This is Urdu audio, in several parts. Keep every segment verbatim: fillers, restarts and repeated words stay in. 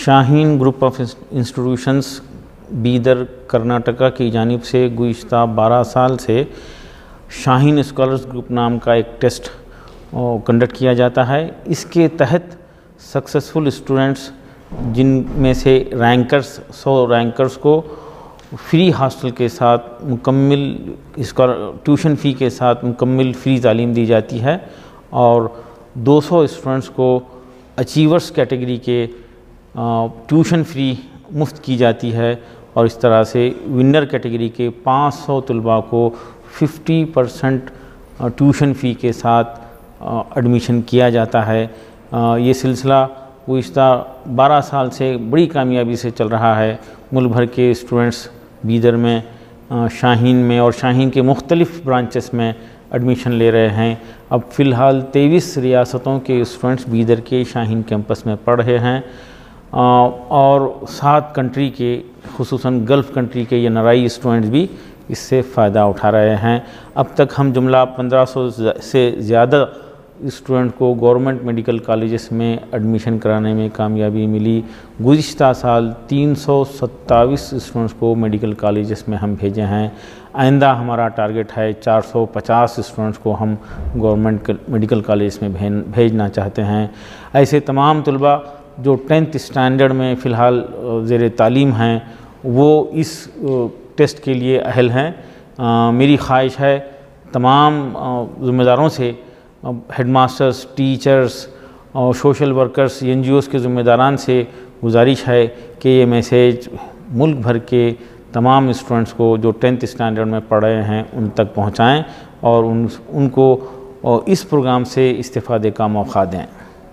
Shaheen group of institutions Bidar Karnataka کی جانب سے گزشتہ بارہ سال سے شاہین اسکالرز گروپ نام کا ایک ٹیسٹ کنڈکٹ کیا جاتا ہے۔ اس کے تحت سکسیسفل اسٹوڈنٹس جن میں سے رینکرز سو رینکرز کو فری ہاسٹل کے ساتھ مکمل ٹیوشن فی کے ساتھ مکمل فری تعلیم دی جاتی ہے، اور دو سو اسٹوڈنٹس کو اچیورس کیٹیگری کے ٹیوشن فری مفت کی جاتی ہے، اور اس طرح سے ونر کیٹیگری کے پانچ سو طلباء کو ففٹی پرسنٹ ٹیوشن فی کے ساتھ ایڈمیشن کیا جاتا ہے۔ یہ سلسلہ گزشتہ بارہ سال سے بڑی کامیابی سے چل رہا ہے۔ ملک بھر کے اسٹوڈنٹس بیدر میں شاہین میں اور شاہین کے مختلف برانچز میں ایڈمیشن لے رہے ہیں۔ اب فی الحال تیئیس ریاستوں کے اسٹوڈنٹس بیدر کے شاہین کیمپس میں پڑھ رہے ہیں، اور سات کنٹری کے خصوصاً گلف کنٹری کے یہ نرائی اسٹوڈنٹس بھی اس سے فائدہ اٹھا رہے ہیں۔ اب تک ہم جملہ پندرہ سو سے زیادہ اسٹوڈنٹ کو گورنمنٹ میڈیکل کالجز میں ایڈمیشن کرانے میں کامیابی ملی۔ گزشتہ سال تین سو ستاویس اسٹوڈنٹس کو میڈیکل کالجز میں ہم بھیجے ہیں۔ آئندہ ہمارا ٹارگٹ ہے چار سو پچاس اسٹوڈنٹس کو ہم گورنمنٹ میڈیکل کالجز میں بھیجنا چاہتے ہیں۔ ایسے تمام طلباء جو ٹینتھ اسٹینڈرڈ میں فی الحال زیر تعلیم ہیں وہ اس ٹیسٹ کے لیے اہل ہیں۔ میری خواہش ہے تمام ذمہ داروں سے، ہیڈ ماسٹرز، ٹیچرز اور social workers, N G Os کے ذمہ داران سے گزارش ہے کہ یہ میسیج ملک بھر کے تمام اسٹوڈنٹس کو جو ٹینتھ اسٹینڈرڈ میں پڑھ رہے ہیں ان تک پہنچائیں، اور ان ان کو اس پروگرام سے استفادے کا موقع دیں۔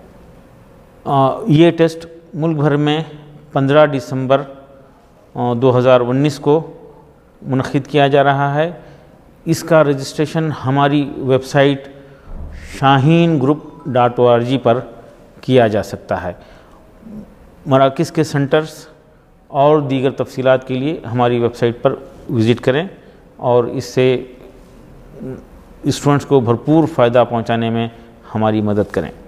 یہ ٹیسٹ ملک بھر میں پندرہ دسمبر دو ہزار انیس کو منعقد کیا جا رہا ہے۔ اس کا رجسٹریشن ہماری website Shaheen group dot O R G پر کیا جا سکتا ہے۔ مراکز کے سنٹرز اور دیگر تفصیلات کے لیے ہماری ویب سائٹ پر وزٹ کریں، اور اس سے اسٹوڈنٹس کو بھرپور فائدہ پہنچانے میں ہماری مدد کریں۔